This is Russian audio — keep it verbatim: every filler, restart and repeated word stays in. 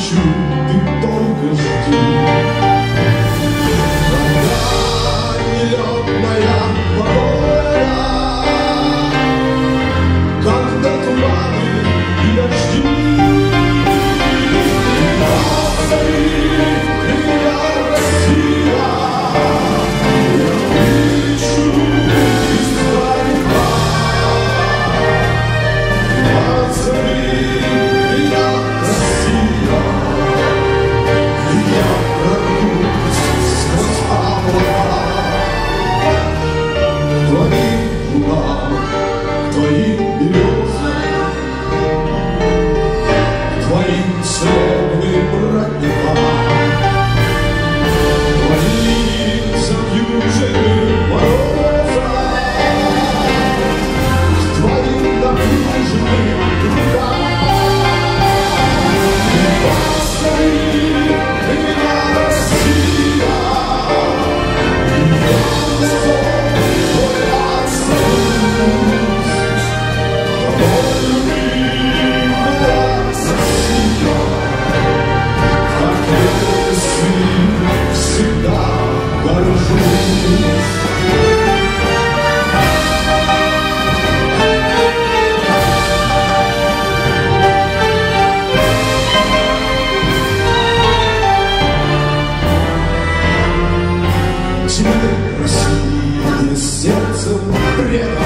хочу, ты только жди. Когда нелетная погода, когда туманы и дожди, позови меня, Россия, я кричу издалека. Позови меня, Россия, я прорвусь сквозь облака. К твоим лугам, к твоим березам, к твоим целебным родникам, к твоим замьюженным морозам, к твоим напряженным рукам. Позови меня, Россия, я на зов твой отзовусь. Тобой, любимая Россия, как если всегда горжусь. Тебе, Россия, сердцем предан.